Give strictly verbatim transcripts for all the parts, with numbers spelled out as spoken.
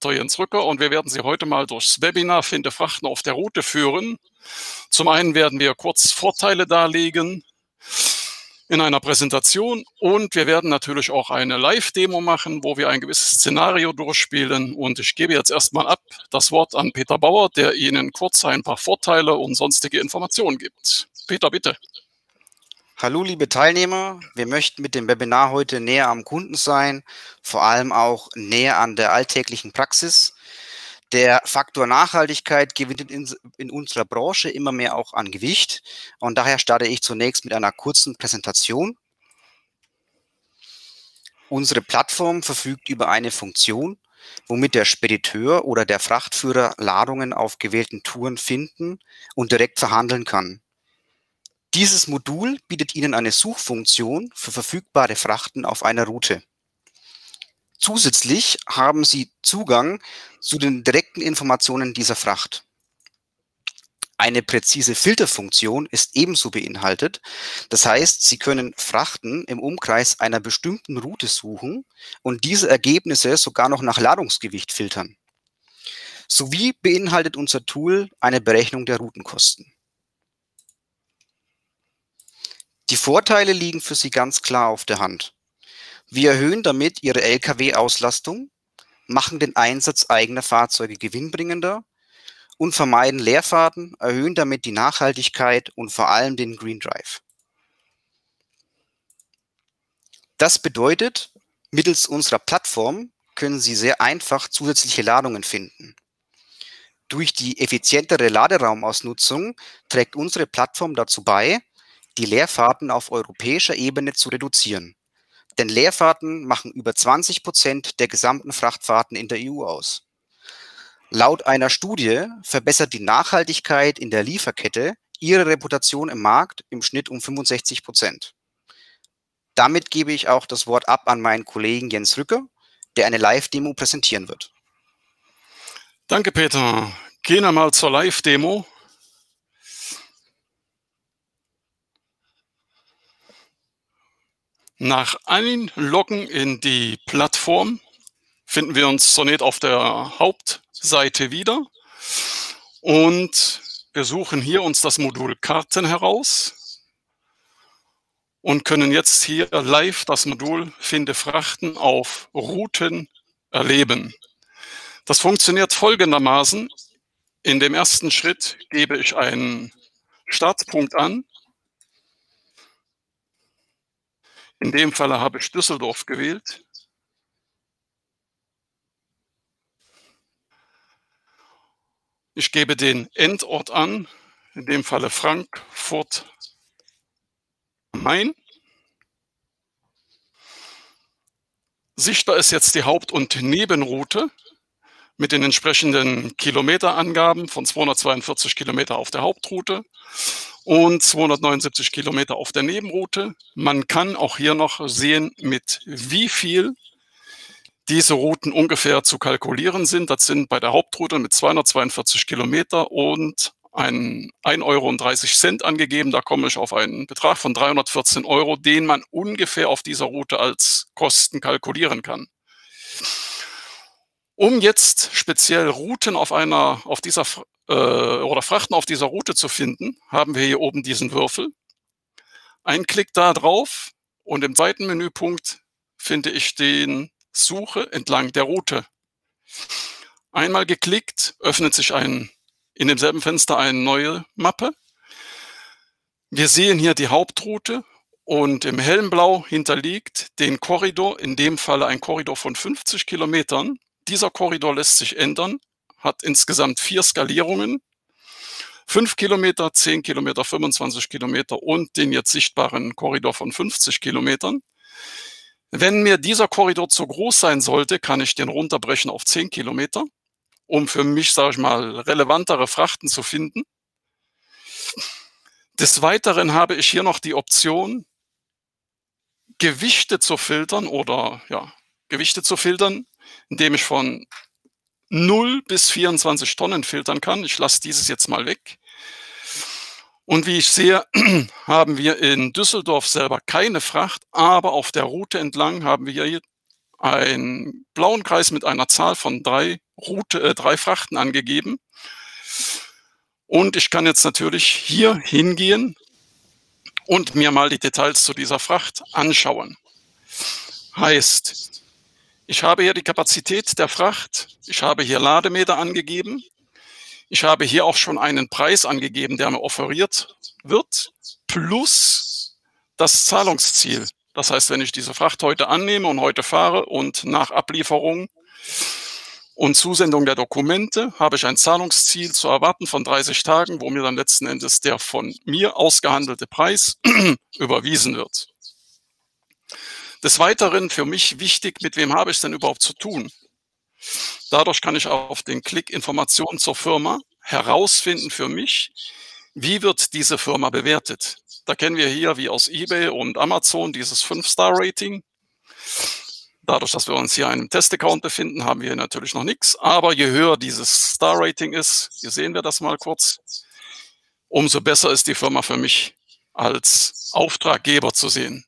Jens Rücker und wir werden Sie heute mal durchs Webinar Finde Frachten auf der Route führen. Zum einen werden wir kurz Vorteile darlegen in einer Präsentation und wir werden natürlich auch eine Live-Demo machen, wo wir ein gewisses Szenario durchspielen. Und ich gebe jetzt erstmal ab das Wort an Peter Bauer, der Ihnen kurz ein paar Vorteile und sonstige Informationen gibt. Peter, bitte. Hallo liebe Teilnehmer, wir möchten mit dem Webinar heute näher am Kunden sein, vor allem auch näher an der alltäglichen Praxis. Der Faktor Nachhaltigkeit gewinnt in, in unserer Branche immer mehr auch an Gewicht und daher starte ich zunächst mit einer kurzen Präsentation. Unsere Plattform verfügt über eine Funktion, womit der Spediteur oder der Frachtführer Ladungen auf gewählten Touren finden und direkt verhandeln kann. Dieses Modul bietet Ihnen eine Suchfunktion für verfügbare Frachten auf einer Route. Zusätzlich haben Sie Zugang zu den direkten Informationen dieser Fracht. Eine präzise Filterfunktion ist ebenso beinhaltet. Das heißt, Sie können Frachten im Umkreis einer bestimmten Route suchen und diese Ergebnisse sogar noch nach Ladungsgewicht filtern. Sowie beinhaltet unser Tool eine Berechnung der Routenkosten. Die Vorteile liegen für Sie ganz klar auf der Hand. Wir erhöhen damit Ihre L K W-Auslastung, machen den Einsatz eigener Fahrzeuge gewinnbringender und vermeiden Leerfahrten, erhöhen damit die Nachhaltigkeit und vor allem den Green Drive. Das bedeutet, mittels unserer Plattform können Sie sehr einfach zusätzliche Ladungen finden. Durch die effizientere Laderaumausnutzung trägt unsere Plattform dazu bei, die Leerfahrten auf europäischer Ebene zu reduzieren. Denn Leerfahrten machen über zwanzig Prozent der gesamten Frachtfahrten in der E U aus. Laut einer Studie verbessert die Nachhaltigkeit in der Lieferkette ihre Reputation im Markt im Schnitt um fünfundsechzig Prozent. Damit gebe ich auch das Wort ab an meinen Kollegen Jens Rücker, der eine Live-Demo präsentieren wird. Danke, Peter. Gehen wir mal zur Live-Demo. Nach Einloggen in die Plattform finden wir uns zunächst auf der Hauptseite wieder und wir suchen hier uns das Modul Karten heraus und können jetzt hier live das Modul Finde Frachten auf Routen erleben. Das funktioniert folgendermaßen. In dem ersten Schritt gebe ich einen Startpunkt an. In dem Falle habe ich Düsseldorf gewählt. Ich gebe den Endort an, in dem Falle Frankfurt am Main. Sichtbar ist jetzt die Haupt- und Nebenroute mit den entsprechenden Kilometerangaben von zweihundertzweiundvierzig Kilometer auf der Hauptroute und zweihundertneunundsiebzig Kilometer auf der Nebenroute. Man kann auch hier noch sehen, mit wie viel diese Routen ungefähr zu kalkulieren sind. Das sind bei der Hauptroute mit zweihundertzweiundvierzig Kilometer und ein ein Euro und dreißig Cent angegeben. Da komme ich auf einen Betrag von dreihundertvierzehn Euro, den man ungefähr auf dieser Route als Kosten kalkulieren kann. Um jetzt speziell Routen auf einer, auf dieser äh, oder Frachten auf dieser Route zu finden, haben wir hier oben diesen Würfel. Ein Klick da drauf und im Seitenmenüpunkt finde ich den Suche entlang der Route. Einmal geklickt, öffnet sich ein, in demselben Fenster eine neue Mappe. Wir sehen hier die Hauptroute und im hellen Blau hinterliegt den Korridor, in dem Falle ein Korridor von fünfzig Kilometern. Dieser Korridor lässt sich ändern, hat insgesamt vier Skalierungen. fünf Kilometer, zehn Kilometer, fünfundzwanzig Kilometer und den jetzt sichtbaren Korridor von fünfzig Kilometern. Wenn mir dieser Korridor zu groß sein sollte, kann ich den runterbrechen auf zehn Kilometer, um für mich, sage ich mal, relevantere Frachten zu finden. Des Weiteren habe ich hier noch die Option, Gewichte zu filtern oder ja, Gewichte zu filtern, indem ich von null bis vierundzwanzig Tonnen filtern kann. Ich lasse dieses jetzt mal weg. Und wie ich sehe, haben wir in Düsseldorf selber keine Fracht, aber auf der Route entlang haben wir hier einen blauen Kreis mit einer Zahl von drei, Route, äh, drei Frachten angegeben. Und ich kann jetzt natürlich hier hingehen und mir mal die Details zu dieser Fracht anschauen. Heißt, ich habe hier die Kapazität der Fracht, ich habe hier Lademeter angegeben, ich habe hier auch schon einen Preis angegeben, der mir offeriert wird, plus das Zahlungsziel. Das heißt, wenn ich diese Fracht heute annehme und heute fahre und nach Ablieferung und Zusendung der Dokumente habe ich ein Zahlungsziel zu erwarten von dreißig Tagen, wo mir dann letzten Endes der von mir ausgehandelte Preis überwiesen wird. Des Weiteren für mich wichtig, mit wem habe ich es denn überhaupt zu tun? Dadurch kann ich auf den Klick Informationen zur Firma herausfinden für mich, wie wird diese Firma bewertet. Da kennen wir hier wie aus eBay und Amazon dieses fünf Star Rating. Dadurch, dass wir uns hier in einem Testaccount befinden, haben wir hier natürlich noch nichts. Aber je höher dieses Star Rating ist, hier sehen wir das mal kurz, umso besser ist die Firma für mich als Auftraggeber zu sehen.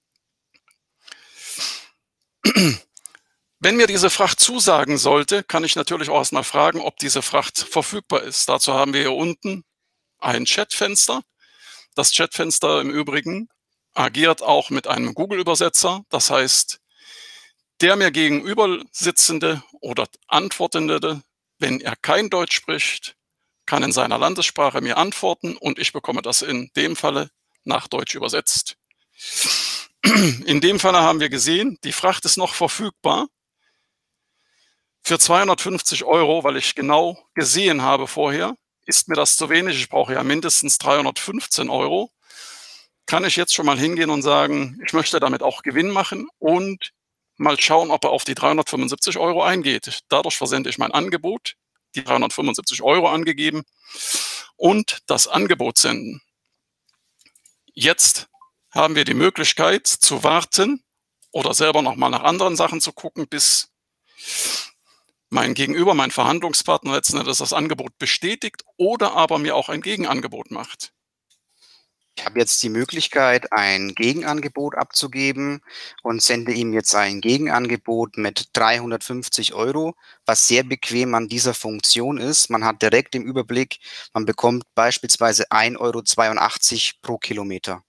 Wenn mir diese Fracht zusagen sollte, kann ich natürlich auch erstmal fragen, ob diese Fracht verfügbar ist. Dazu haben wir hier unten ein Chatfenster. Das Chatfenster im Übrigen agiert auch mit einem Google-Übersetzer. Das heißt, der mir gegenüber sitzende oder Antwortende, wenn er kein Deutsch spricht, kann in seiner Landessprache mir antworten und ich bekomme das in dem Falle nach Deutsch übersetzt. In dem Falle haben wir gesehen, die Fracht ist noch verfügbar. Für zweihundertfünfzig Euro, weil ich genau gesehen habe vorher, ist mir das zu wenig. Ich brauche ja mindestens dreihundertfünfzehn Euro. Kann ich jetzt schon mal hingehen und sagen, ich möchte damit auch Gewinn machen und mal schauen, ob er auf die dreihundertfünfundsiebzig Euro eingeht. Dadurch versende ich mein Angebot, die dreihundertfünfundsiebzig Euro angegeben und das Angebot senden. Jetzt haben wir die Möglichkeit zu warten oder selber nochmal nach anderen Sachen zu gucken, bis mein Gegenüber, mein Verhandlungspartner letzten Endes das Angebot bestätigt oder aber mir auch ein Gegenangebot macht. Ich habe jetzt die Möglichkeit, ein Gegenangebot abzugeben und sende ihm jetzt ein Gegenangebot mit dreihundertfünfzig Euro, was sehr bequem an dieser Funktion ist. Man hat direkt im Überblick, man bekommt beispielsweise ein Euro zweiundachtzig pro Kilometer.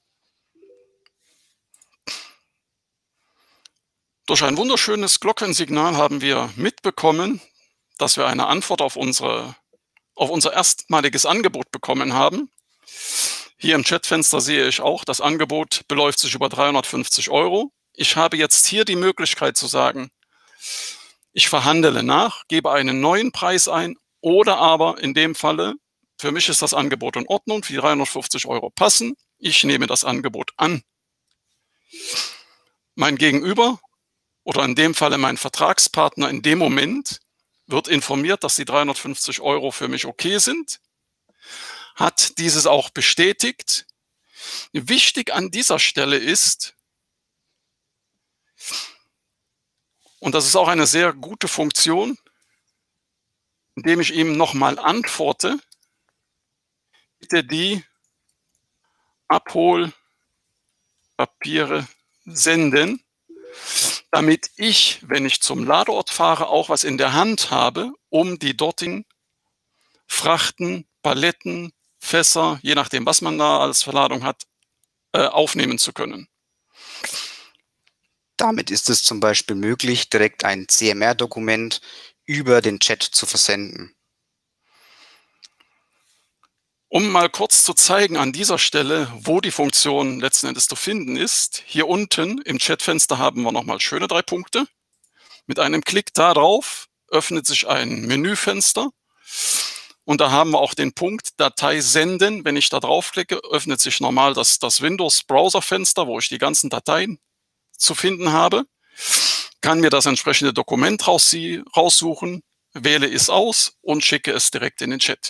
Durch ein wunderschönes Glockensignal haben wir mitbekommen, dass wir eine Antwort auf, unsere, auf unser erstmaliges Angebot bekommen haben. Hier im Chatfenster sehe ich auch, das Angebot beläuft sich über dreihundertfünfzig Euro. Ich habe jetzt hier die Möglichkeit zu sagen, ich verhandle nach, gebe einen neuen Preis ein oder aber in dem Falle, für mich ist das Angebot in Ordnung, die dreihundertfünfzig Euro passen, ich nehme das Angebot an. Mein Gegenüber oder in dem Falle mein Vertragspartner in dem Moment wird informiert, dass die dreihundertfünfzig Euro für mich okay sind, hat dieses auch bestätigt. Wichtig an dieser Stelle ist, und das ist auch eine sehr gute Funktion, indem ich ihm nochmal antworte, bitte die Abholpapiere senden, damit ich, wenn ich zum Ladeort fahre, auch was in der Hand habe, um die dortigen Frachten, Paletten, Fässer, je nachdem, was man da als Verladung hat, äh, aufnehmen zu können. Damit ist es zum Beispiel möglich, direkt ein C M R-Dokument über den Chat zu versenden. Um mal kurz zu zeigen an dieser Stelle, wo die Funktion letzten Endes zu finden ist, hier unten im Chatfenster haben wir nochmal schöne drei Punkte. Mit einem Klick darauf öffnet sich ein Menüfenster und da haben wir auch den Punkt Datei senden. Wenn ich da draufklicke, öffnet sich normal das, das Windows-Browser-Fenster, wo ich die ganzen Dateien zu finden habe, kann mir das entsprechende Dokument raussuchen, wähle es aus und schicke es direkt in den Chat.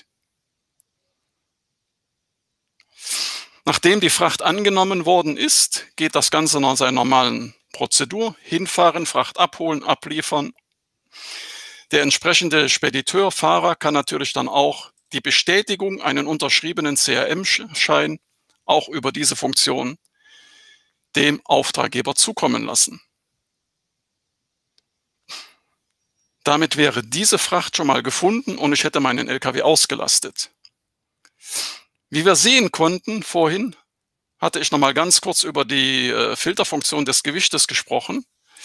Nachdem die Fracht angenommen worden ist, geht das Ganze nach seiner normalen Prozedur. Hinfahren, Fracht abholen, abliefern. Der entsprechende Spediteur, Fahrer kann natürlich dann auch die Bestätigung, einen unterschriebenen C R M-Schein, auch über diese Funktion dem Auftraggeber zukommen lassen. Damit wäre diese Fracht schon mal gefunden und ich hätte meinen L K W ausgelastet. Wie wir sehen konnten vorhin, hatte ich noch mal ganz kurz über die äh, Filterfunktion des Gewichtes gesprochen.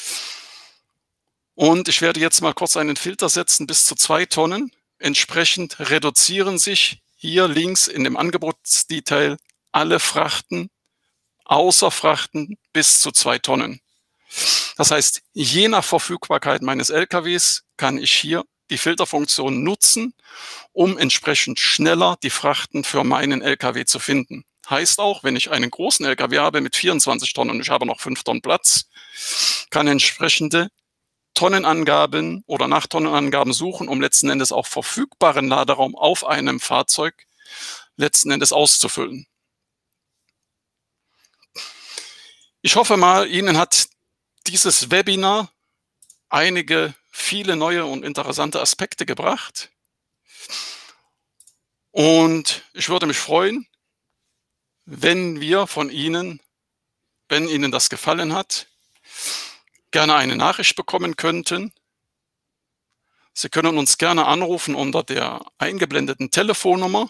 Und ich werde jetzt mal kurz einen Filter setzen bis zu zwei Tonnen. Entsprechend reduzieren sich hier links in dem Angebotsdetail alle Frachten, außer Frachten bis zu zwei Tonnen. Das heißt, je nach Verfügbarkeit meines L K Ws kann ich hier die Filterfunktion nutzen, um entsprechend schneller die Frachten für meinen L K W zu finden. Heißt auch, wenn ich einen großen L K W habe mit vierundzwanzig Tonnen und ich habe noch fünf Tonnen Platz, kann entsprechende Tonnenangaben oder nach Tonnenangaben suchen, um letzten Endes auch verfügbaren Laderaum auf einem Fahrzeug letzten Endes auszufüllen. Ich hoffe mal, Ihnen hat dieses Webinar einige, viele neue und interessante Aspekte gebracht. Und ich würde mich freuen, wenn wir von Ihnen, wenn Ihnen das gefallen hat, gerne eine Nachricht bekommen könnten. Sie können uns gerne anrufen unter der eingeblendeten Telefonnummer.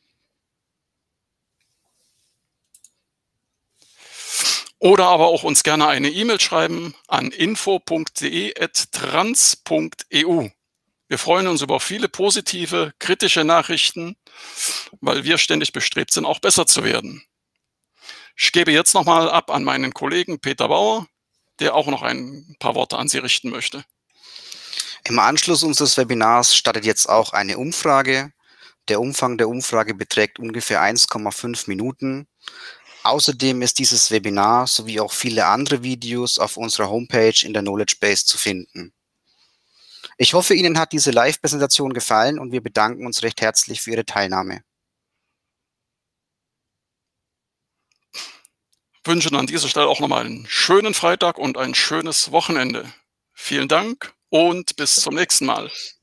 Oder aber auch uns gerne eine E-Mail schreiben an info punkt de at trans punkt e u. Wir freuen uns über viele positive, kritische Nachrichten, weil wir ständig bestrebt sind, auch besser zu werden. Ich gebe jetzt nochmal ab an meinen Kollegen Peter Bauer, der auch noch ein paar Worte an Sie richten möchte. Im Anschluss unseres Webinars startet jetzt auch eine Umfrage. Der Umfang der Umfrage beträgt ungefähr eins Komma fünf Minuten. Außerdem ist dieses Webinar sowie auch viele andere Videos auf unserer Homepage in der Knowledge Base zu finden. Ich hoffe, Ihnen hat diese Live-Präsentation gefallen und wir bedanken uns recht herzlich für Ihre Teilnahme. Ich wünsche an dieser Stelle auch nochmal einen schönen Freitag und ein schönes Wochenende. Vielen Dank und bis zum nächsten Mal.